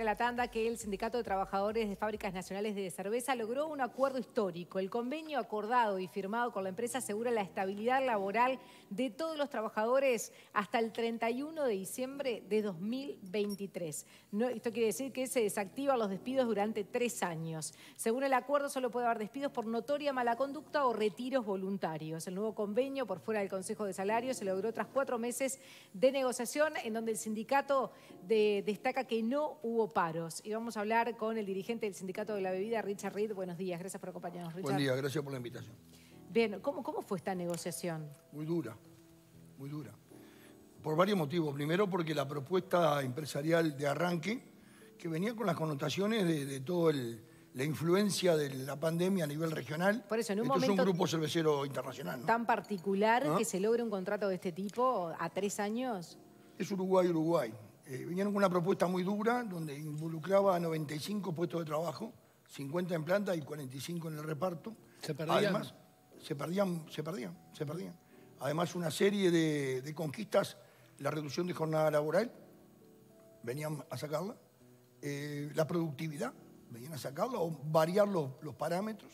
a la tanda que el Sindicato de Trabajadores de Fábricas Nacionales de Cerveza logró un acuerdo histórico. El convenio acordado y firmado con la empresa asegura la estabilidad laboral de todos los trabajadores hasta el 31 de diciembre de 2023. Esto quiere decir que se desactivan los despidos durante 3 años. Según el acuerdo, solo puede haber despidos por notoria mala conducta o retiros voluntarios. El nuevo convenio, por fuera del Consejo de Salarios, se logró tras 4 meses de negociación, en donde el sindicato destaca que no hubo paros. Y vamos a hablar con el dirigente del Sindicato de la Bebida, Richard Reed. Buenos días, gracias por acompañarnos, Richard. Buen día, gracias por la invitación. Bien, ¿cómo fue esta negociación? Muy dura, muy dura. Por varios motivos. Primero, porque la propuesta empresarial de arranque, que venía con las connotaciones de toda la influencia de la pandemia a nivel regional. Por eso, en un Esto momento es un grupo cervecero internacional, ¿no? Tan particular que se logre un contrato de este tipo a 3 años. Es Uruguay. Vinieron con una propuesta muy dura, donde involucraba a 95 puestos de trabajo, 50 en planta y 45 en el reparto. ¿Se perdían? Además, se perdían. Además, una serie de conquistas, la reducción de jornada laboral, venían a sacarla, la productividad, venían a sacarla, o variar los parámetros,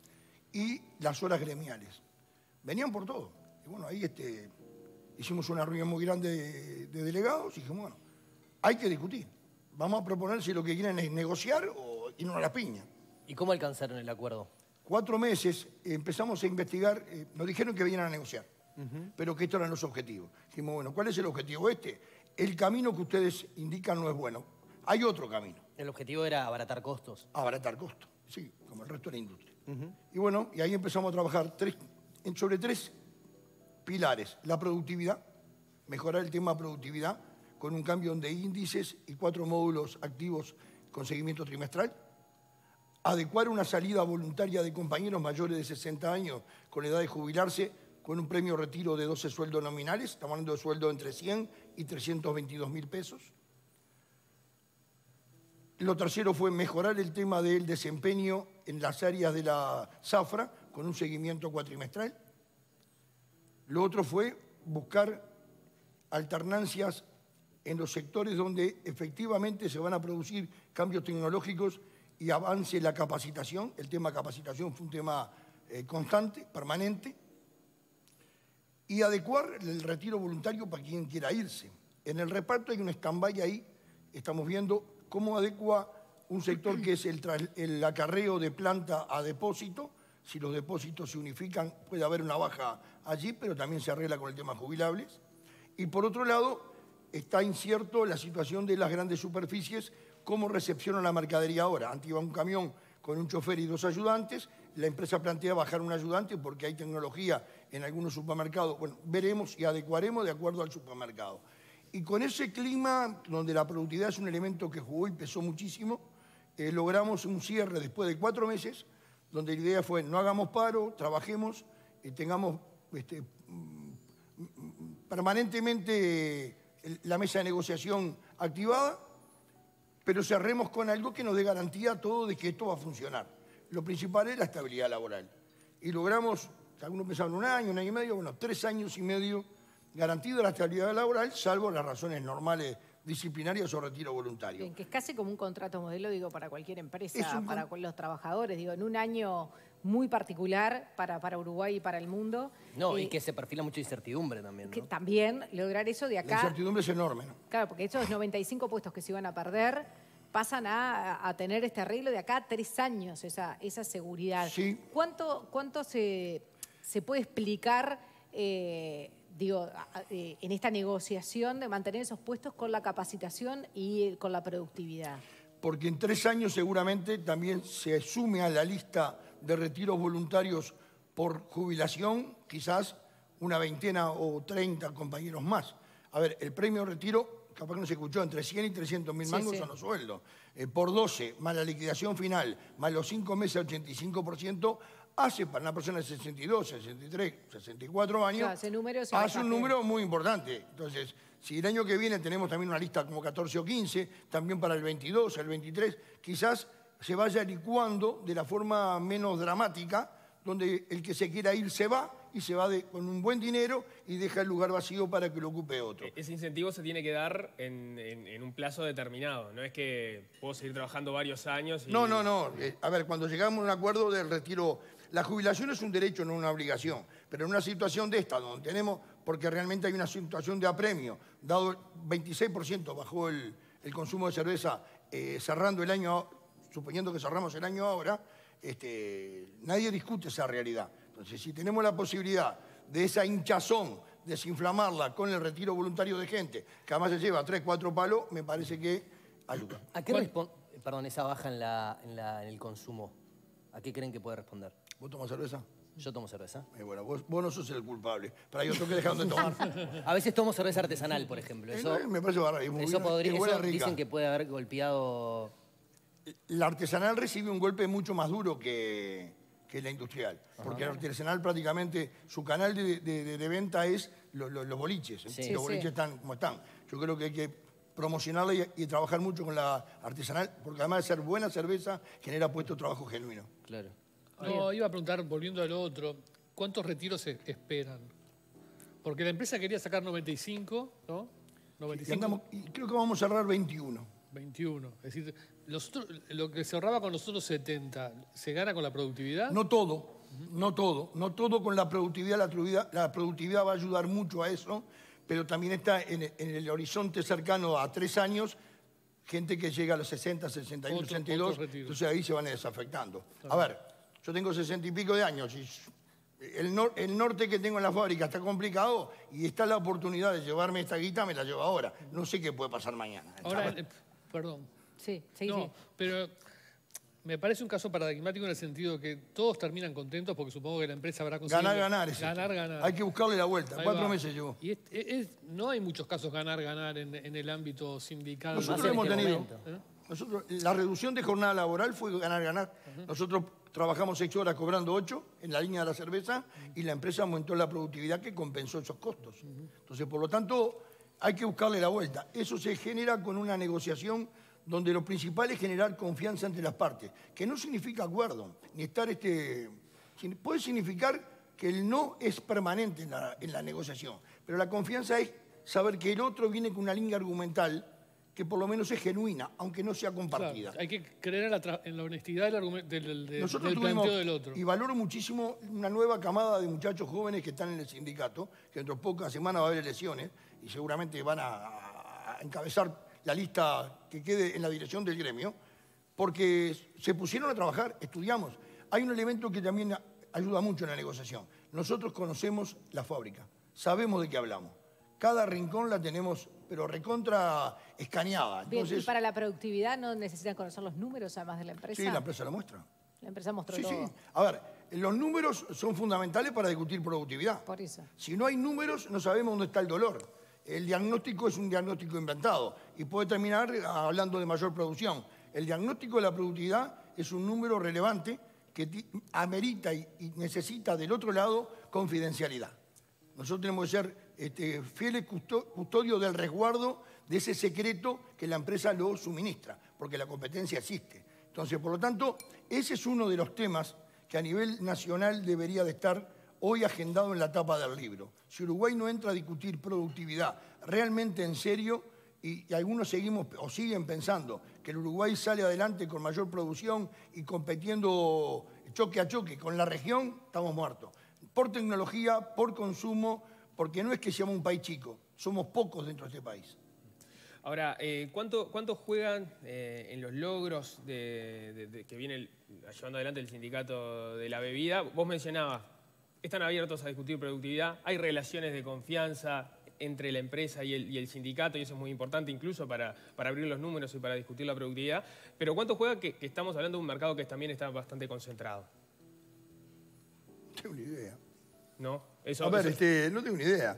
y las horas gremiales. Venían por todo. Y bueno, ahí hicimos una reunión muy grande de delegados y dijimos, bueno, hay que discutir. Vamos a proponer si lo que quieren es negociar o irnos a la piña. ¿Y cómo alcanzaron el acuerdo? 4 meses empezamos a investigar, nos dijeron que venían a negociar, pero que estos eran los objetivos. Dijimos, bueno, ¿cuál es el objetivo? El camino que ustedes indican no es bueno. Hay otro camino. El objetivo era abaratar costos. Abaratar costos, sí, como el resto de la industria. Y bueno, y ahí empezamos a trabajar sobre 3 pilares. La productividad, mejorar el tema productividad, con un cambio de índices y 4 módulos activos con seguimiento trimestral. Adecuar una salida voluntaria de compañeros mayores de 60 años con edad de jubilarse con un premio retiro de 12 sueldos nominales. Estamos hablando de sueldos entre 100 y 322.000 pesos. Lo tercero fue mejorar el tema del desempeño en las áreas de la zafra con un seguimiento cuatrimestral. Lo otro fue buscar alternancias en los sectores donde efectivamente se van a producir cambios tecnológicos y avance la capacitación. El tema capacitación fue un tema constante, permanente. Y adecuar el retiro voluntario para quien quiera irse. En el reparto hay un stand-by ahí. Estamos viendo cómo adecua un sector que es el acarreo de planta a depósito. Si los depósitos se unifican, puede haber una baja allí, pero también se arregla con el tema jubilables. Y por otro lado, está incierto la situación de las grandes superficies, cómo recepcionan la mercadería ahora. Antes iba un camión con un chofer y 2 ayudantes, la empresa plantea bajar un ayudante porque hay tecnología en algunos supermercados. Bueno, veremos y adecuaremos de acuerdo al supermercado. Y con ese clima, donde la productividad es un elemento que jugó y pesó muchísimo, logramos un cierre después de 4 meses, donde la idea fue no hagamos paro, trabajemos, tengamos permanentemente la mesa de negociación activada, pero cerremos con algo que nos dé garantía a todos de que esto va a funcionar. Lo principal es la estabilidad laboral. Y logramos, algunos pensaban 1 año, 1 año y medio, bueno, 3 años y medio garantida la estabilidad laboral, salvo las razones normales disciplinarias o retiro voluntario. Bien, que es casi como un contrato modelo, digo, para cualquier empresa, para los trabajadores, digo, en un año muy particular para Uruguay y para el mundo. No, y que se perfila mucha incertidumbre también, ¿no? Que también lograr eso de acá. La incertidumbre es enorme, ¿no? Claro, porque esos 95 puestos que se iban a perder pasan a tener este arreglo de acá 3 años, esa seguridad. Sí. ¿Cuánto se puede explicar, digo, en esta negociación de mantener esos puestos con la capacitación y con la productividad? Porque en 3 años seguramente también se sume a la lista de retiros voluntarios por jubilación, quizás una 20 o 30 compañeros más. A ver, el premio retiro, capaz que no se escuchó, entre 100 y 300.000 mangos son los sueldos. Por 12, más la liquidación final, más los 5 meses, 85%, hace para una persona de 62, 63, 64 años, claro, ese número hace un número muy importante. Entonces, si el año que viene tenemos también una lista como 14 o 15, también para el 22, el 23, quizás se vaya licuando de la forma menos dramática, donde el que se quiera ir se va y se va con un buen dinero y deja el lugar vacío para que lo ocupe otro. Ese incentivo se tiene que dar en un plazo determinado. No es que puedo seguir trabajando varios años y... No. A ver, cuando llegamos a un acuerdo del retiro, la jubilación es un derecho, no una obligación. Pero en una situación de esta, donde tenemos, porque realmente hay una situación de apremio, dado el 26% bajó el consumo de cerveza cerrando el año, suponiendo que cerramos el año ahora, nadie discute esa realidad. Entonces, si tenemos la posibilidad de esa hinchazón, desinflamarla con el retiro voluntario de gente, que además se lleva 3, 4 palos, me parece que ayuda. ¿A qué responde, perdón, esa baja en el consumo? ¿A qué creen que puede responder? ¿Vos tomás cerveza? Yo tomo cerveza. Bueno, vos no sos el culpable. Pero hay otro que dejaron de tomar. A veces tomo cerveza artesanal, por ejemplo. Eso, Me parece bárbaro. eso dicen que puede haber golpeado... La artesanal recibe un golpe mucho más duro que la industrial. Porque la artesanal prácticamente, su canal de venta es los boliches. Sí. Los boliches están como están. Yo creo que hay que promocionarla y trabajar mucho con la artesanal, porque además de ser buena cerveza, genera puesto trabajo genuino. Claro. No, iba a preguntar, volviendo al otro, ¿cuántos retiros se esperan? Porque la empresa quería sacar 95, ¿no? 95. Y creo que vamos a cerrar 21. 21. Es decir, lo que se ahorraba con los otros 70, ¿se gana con la productividad? No todo con la productividad. La productividad va a ayudar mucho a eso, pero también está en el horizonte cercano a 3 años, gente que llega a los 60, 61, 62, entonces ahí se van desafectando. A ver, yo tengo 60 y pico de años y el norte que tengo en la fábrica está complicado y está la oportunidad de llevarme esta guita, me la llevo ahora. No sé qué puede pasar mañana. Ahora, perdón. Sí. Pero me parece un caso paradigmático en el sentido que todos terminan contentos porque supongo que la empresa habrá conseguido... Ganar. Hay que buscarle la vuelta. 4 meses llevó. Y no hay muchos casos ganar en el ámbito sindical. Nosotros hemos tenido... la reducción de jornada laboral fue ganar. Nosotros trabajamos 6 horas cobrando 8 en la línea de la cerveza y la empresa aumentó la productividad que compensó esos costos. Entonces, por lo tanto, hay que buscarle la vuelta. Eso se genera con una negociación donde lo principal es generar confianza entre las partes, que no significa acuerdo, ni estar puede significar que el no es permanente en la negociación, pero la confianza es saber que el otro viene con una línea argumental que por lo menos es genuina, aunque no sea compartida. Claro, hay que creer en la honestidad del Nosotros planteo del otro. Y valoro muchísimo una nueva camada de muchachos jóvenes que están en el sindicato, que dentro de pocas semanas va a haber elecciones y seguramente van a encabezar la lista que quede en la dirección del gremio, porque se pusieron a trabajar, estudiamos. Hay un elemento que también ayuda mucho en la negociación. Nosotros conocemos la fábrica, sabemos de qué hablamos. Cada rincón la tenemos, pero recontra escaneada. Bien, Entonces, ¿y para la productividad no necesitan conocer los números además de la empresa? sí, la empresa lo muestra. La empresa mostró Sí. todo. A ver, los números son fundamentales para discutir productividad. Por eso. Si no hay números, no sabemos dónde está el dolor. El diagnóstico es un diagnóstico inventado y puede terminar hablando de mayor producción. El diagnóstico de la productividad es un número relevante que amerita y necesita del otro lado confidencialidad. Nosotros tenemos que ser fieles custodios del resguardo de ese secreto que la empresa lo suministra, porque la competencia existe. Entonces, por lo tanto, ese es uno de los temas que a nivel nacional debería de estar hoy agendado en la tapa del libro. Si Uruguay no entra a discutir productividad realmente en serio, y algunos seguimos o siguen pensando que el Uruguay sale adelante con mayor producción y compitiendo choque a choque con la región, estamos muertos. Por tecnología, por consumo, porque no es que seamos un país chico, somos pocos dentro de este país. Ahora, ¿cuánto juegan en los logros que viene llevando adelante el sindicato de la bebida? Vos mencionabas, están abiertos a discutir productividad, hay relaciones de confianza entre la empresa y el sindicato, y eso es muy importante incluso para abrir los números y para discutir la productividad. Pero ¿cuánto juega que estamos hablando de un mercado que también está bastante concentrado? No tengo ni idea. ¿No? No tengo ni idea.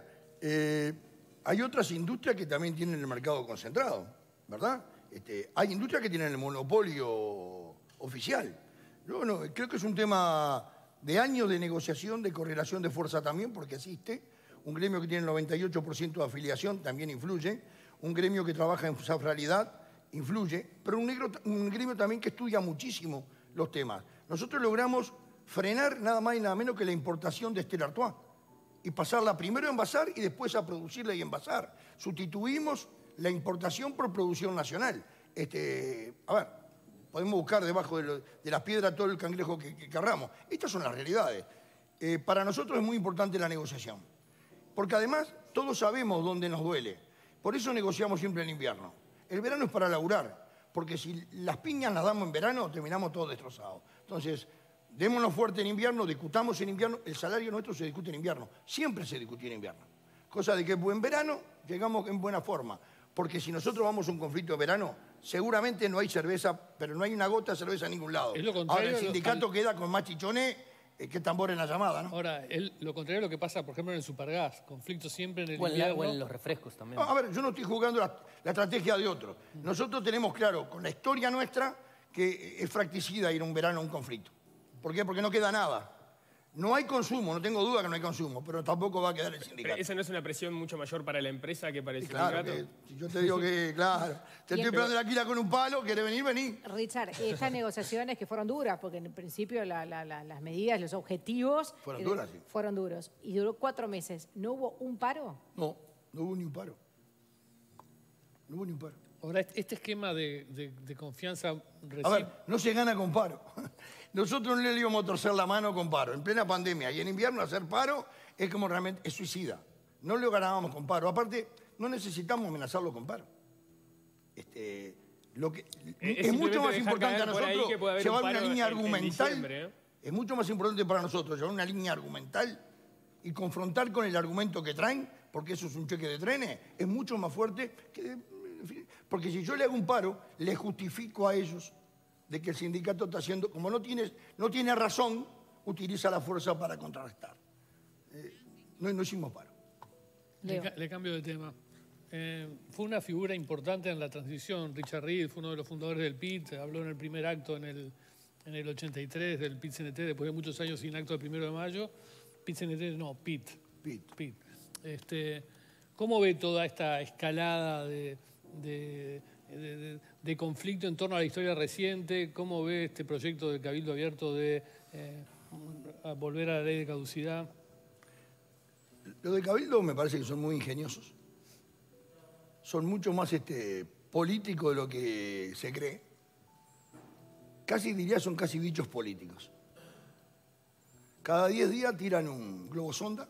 Hay otras industrias que también tienen el mercado concentrado, ¿verdad? Hay industrias que tienen el monopolio oficial. Creo que es un tema de años de negociación, de correlación de fuerza también, porque existe. Un gremio que tiene el 98% de afiliación también influye. Un gremio que trabaja en safralidad influye. Pero un gremio también que estudia muchísimo los temas. Nosotros logramos frenar nada más y nada menos que la importación de Stella Artois. y pasarla primero a envasar y después a producirla y envasar. Sustituimos la importación por producción nacional. A ver, podemos buscar debajo de las piedras todo el cangrejo que querramos. Estas son las realidades. Para nosotros es muy importante la negociación, porque además todos sabemos dónde nos duele. Por eso negociamos siempre en invierno. El verano es para laburar, porque si las piñas las damos en verano, terminamos todos destrozados. Entonces, démonos fuerte en invierno, discutamos en invierno. El salario nuestro se discute en invierno. Siempre se discutió en invierno. Cosa de que en buen verano llegamos en buena forma. Porque si nosotros vamos a un conflicto de verano, seguramente no hay cerveza, pero no hay una gota de cerveza en ningún lado. Es lo contrario. Ahora, el sindicato queda con más chichones que tambor en la llamada, ¿no? Ahora, lo contrario de lo que pasa, por ejemplo, en el Supergas. Conflicto siempre en el O invierno. en los refrescos también. No, a ver, yo no estoy jugando la estrategia de otros. Nosotros tenemos claro, con la historia nuestra, que es fracticida ir un verano a un conflicto. ¿Por qué? Porque no queda nada. No hay consumo, no tengo duda que no hay consumo, pero tampoco va a quedar el sindicato. Pero ¿esa no es una presión mucho mayor para la empresa que para el Claro, sindicato? si yo te digo que, claro, te estoy esperando la quila con un palo, ¿querés venir? Vení. Richard, estas negociaciones que fueron duras, porque en principio las medidas, los objetivos... Fueron duras, sí. Fueron duros. Y duró 4 meses. ¿No hubo un paro? No, no hubo ni un paro. No hubo ni un paro. Ahora, este esquema de confianza A ver, recíproca. no se gana con paro. Nosotros no le íbamos a torcer la mano con paro. En plena pandemia y en invierno hacer paro es como realmente, es suicida. No lo ganábamos con paro. Aparte, no necesitamos amenazarlo con paro. Lo que, es mucho más simplemente importante a dejar caer por ahí nosotros que puede haber llevar un una paro línea en argumental. diciembre, ¿eh? Es mucho más importante para nosotros llevar una línea argumental y confrontar con el argumento que traen, porque eso es un cheque de trenes, es mucho más fuerte que... en fin, porque si yo le hago un paro, le justifico a ellos de que el sindicato está haciendo, como no tiene razón, utiliza la fuerza para contrarrestar. No hicimos paro. Le cambio de tema. Fue una figura importante en la transición. Richard Reed fue uno de los fundadores del PIT, habló en el primer acto en el 83 del PIT-CNT, después de muchos años sin acto del 1 de mayo. PIT-CNT, no, PIT. PIT. ¿Cómo ve toda esta escalada de conflicto en torno a la historia reciente? ¿Cómo ve este proyecto del Cabildo Abierto de volver a la ley de caducidad? Los de Cabildo me parece que son muy ingeniosos. Son mucho más políticos de lo que se cree. Casi diría son casi bichos políticos. Cada 10 días tiran un globo sonda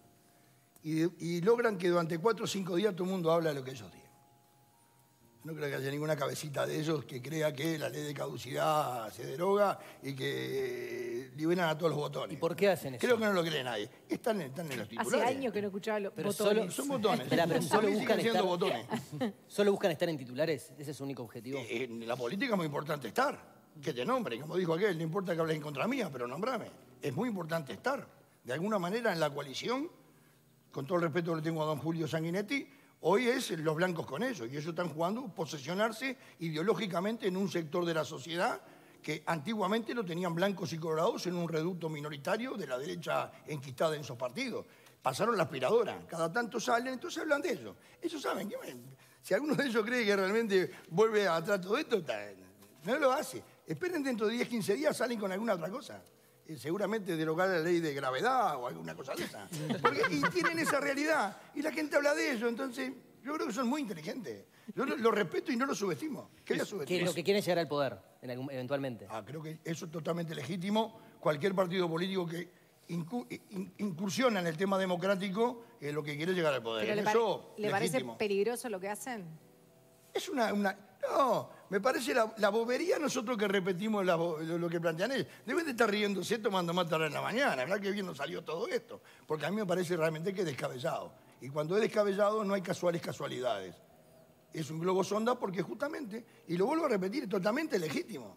y logran que durante 4 o 5 días todo el mundo habla de lo que ellos digan. No creo que haya ninguna cabecita de ellos que crea que la ley de caducidad se deroga y que liberan a todos los botones. ¿Y por qué hacen eso? Creo que no lo creen nadie. Están en los titulares. Hace años que no escuchaba los Pero botones. Son botones. Espera, pero Para mí siguen siendo botones. ¿Solo buscan estar en titulares? ¿Ese es su único objetivo? En la política es muy importante estar. Que te nombren, como dijo aquel, no importa que hables en contra mía, pero nombrame. Es muy importante estar. De alguna manera en la coalición, con todo el respeto que le tengo a don Julio Sanguinetti, hoy es los blancos con ellos. Y ellos están jugando posesionarse ideológicamente en un sector de la sociedad que antiguamente lo tenían blancos y colorados en un reducto minoritario de la derecha enquistada en esos partidos. Pasaron la aspiradora, cada tanto salen, entonces hablan de ellos. Ellos saben que si alguno de ellos cree que realmente vuelve atrás todo esto, no lo hace. Esperen dentro de 10, 15 días, salen con alguna otra cosa. Seguramente derogar la ley de gravedad o alguna cosa de esa. Y tienen esa realidad. Y la gente habla de ello. Entonces, yo creo que son muy inteligentes. Yo lo respeto y no lo subestimo. ¿Qué lo subestimo? Que lo que quieren es llegar al poder, eventualmente. Creo que eso es totalmente legítimo. Cualquier partido político que incursiona en el tema democrático lo que quiere es llegar al poder. ¿Pero le parece peligroso lo que hacen? Es no, me parece la bobería nosotros que repetimos lo que plantean ellos. Deben de estar riéndose tomando mate ahora en la mañana. ¿Verdad que bien nos salió todo esto? Porque a mí me parece realmente que es descabellado. Y cuando es descabellado no hay casualidades. Es un globo sonda porque justamente, y lo vuelvo a repetir, es totalmente legítimo.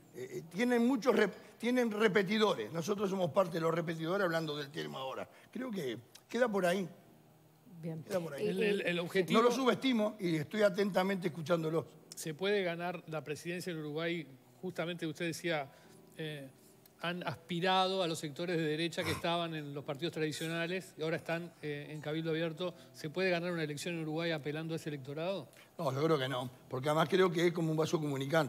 Tienen repetidores. Nosotros somos parte de los repetidores hablando del tema ahora. Creo que queda por ahí. Bien. Queda por ahí. El objetivo... No lo subestimo y estoy atentamente escuchándolos. Se puede ganar la presidencia en Uruguay, justamente usted decía, han aspirado a los sectores de derecha que estaban en los partidos tradicionales y ahora están en Cabildo Abierto. ¿Se puede ganar una elección en Uruguay apelando a ese electorado? No, yo creo que no, porque además creo que es como un vaso comunicante.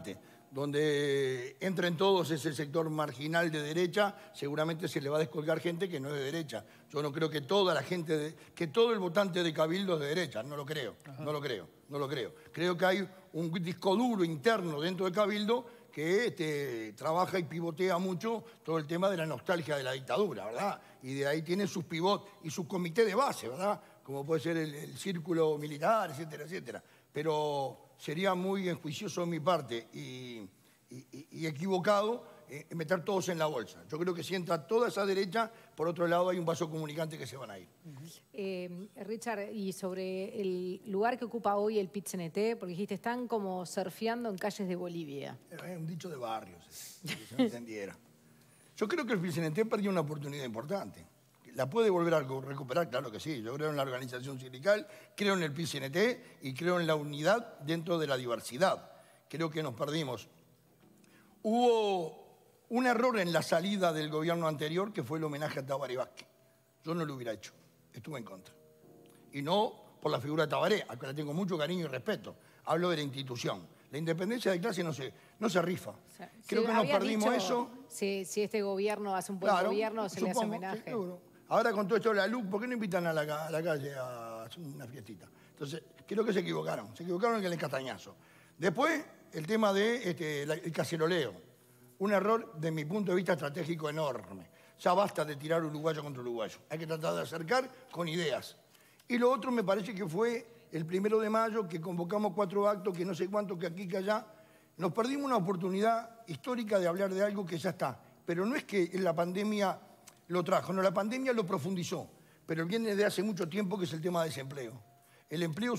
donde entren todos ese sector marginal de derecha, seguramente se le va a descolgar gente que no es de derecha. Yo no creo que toda la gente, que todo el votante de Cabildo es de derecha, no lo creo, no lo creo. Creo que hay un disco duro interno dentro de Cabildo que trabaja y pivotea mucho todo el tema de la nostalgia de la dictadura, ¿verdad? Y de ahí tiene sus pivots y su comité de base, ¿verdad? Como puede ser el círculo militar, etcétera, etcétera. Pero sería muy enjuicioso de mi parte y equivocado meter todos en la bolsa. Yo creo que si entra toda esa derecha, por otro lado hay un vaso comunicante que se van a ir. Richard, y sobre el lugar que ocupa hoy el PIT-CNT, porque dijiste, están como surfeando en calles de Bolivia. Es un dicho de barrios, si se entendiera. Yo creo que el PIT-CNT perdió una oportunidad importante. ¿La puede volver a recuperar? Claro que sí. Yo creo en la organización sindical, creo en el PIT-CNT y creo en la unidad dentro de la diversidad. Creo que nos perdimos. Hubo un error en la salida del gobierno anterior que fue el homenaje a Tabaré Vázquez. Yo no lo hubiera hecho, estuve en contra. Y no por la figura de Tabaré, a la que le tengo mucho cariño y respeto. Hablo de la institución. La independencia de clase no se rifa. O sea, creo que nos perdimos eso. Si este gobierno hace un buen gobierno, se le hace homenaje. Seguro. Ahora con todo esto de la luz, ¿por qué no invitan a la calle a hacer una fiestita? Entonces, creo que se equivocaron en el castañazo. Después, el tema del caceroleo. Un error, de mi punto de vista, estratégico enorme. Ya basta de tirar uruguayo contra uruguayo. Hay que tratar de acercar con ideas. Y lo otro me parece que fue el 1 de mayo, que convocamos 4 actos, que no sé cuánto, que aquí, que allá. Nos perdimos una oportunidad histórica de hablar de algo que ya está. Pero no es que la pandemia lo trajo, no, la pandemia lo profundizó. Pero viene de hace mucho tiempo, que es el tema de desempleo. El empleo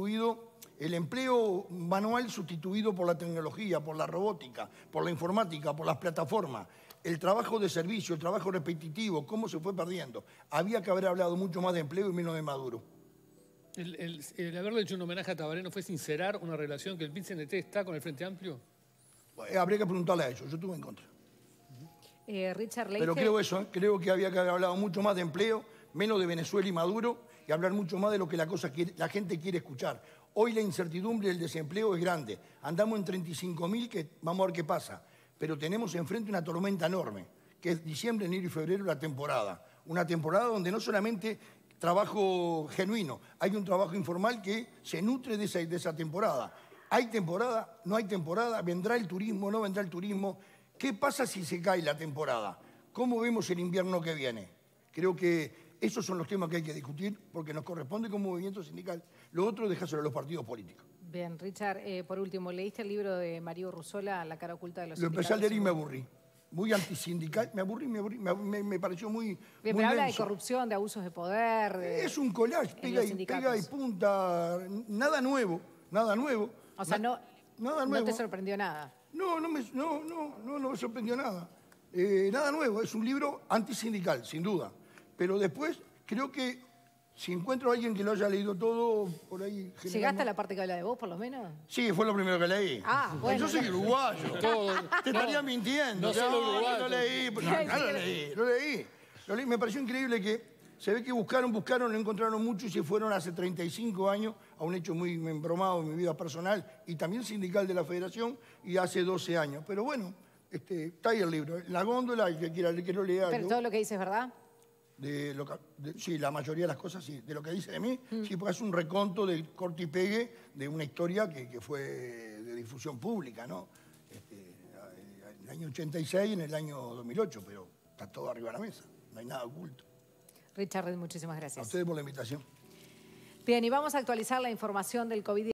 manual sustituido por la tecnología, por la robótica, por la informática, por las plataformas. El trabajo de servicio, el trabajo repetitivo, cómo se fue perdiendo. Había que haber hablado mucho más de empleo y menos de Maduro. El haberle hecho un homenaje a Tabaré, ¿no fue sincerar una relación que el PIT-CNT está con el Frente Amplio? Habría que preguntarle a ellos, yo estuve en contra. Richard, pero creo que había que haber hablado mucho más de empleo, menos de Venezuela y Maduro, y hablar mucho más de lo que la gente quiere escuchar. Hoy la incertidumbre del desempleo es grande. Andamos en 35.000, que vamos a ver qué pasa. Pero tenemos enfrente una tormenta enorme, que es diciembre, enero y febrero, la temporada. Una temporada donde no solamente trabajo genuino, hay un trabajo informal que se nutre de esa temporada. ¿Hay temporada? ¿No hay temporada? ¿Vendrá el turismo? ¿No vendrá el turismo? ¿Qué pasa si se cae la temporada? ¿Cómo vemos el invierno que viene? Creo que esos son los temas que hay que discutir porque nos corresponde como movimiento sindical. Lo otro, dejárselo a los partidos políticos. Bien, Richard, por último, ¿leíste el libro de Mario Rusola, La cara oculta de los sindicatos? Lo empecé a leer y me aburrí. Muy antisindical, me pareció muy bien, pero habla de corrupción, de abusos de poder. Es un collage, pega y punta, nada nuevo. O sea, no te sorprendió nada. No me sorprendió nada. Nada nuevo, es un libro antisindical, sin duda. Pero después creo que si encuentro a alguien que lo haya leído todo, por ahí... ¿Llegaste a la parte que habla de vos, por lo menos? Sí, fue lo primero que leí. Ah, bueno. Yo soy uruguayo. Te estaría mintiendo. No solo uruguayo. Lo leí. Me pareció increíble que se ve que buscaron, no encontraron mucho y se fueron hace 35 años a un hecho muy embromado en mi vida personal y también sindical de la Federación y hace 12 años. Pero bueno, está ahí el libro. La góndola, el que quiera que lo lea. ¿Pero todo lo que dice es verdad? Sí, la mayoría de las cosas sí. De lo que dice de mí, sí, porque es un reconto de corte y pegue de una historia que fue de difusión pública, ¿no? En el año 86 y en el año 2008, pero está todo arriba de la mesa, no hay nada oculto. Richard, muchísimas gracias. A ustedes por la invitación. Bien, y vamos a actualizar la información del COVID.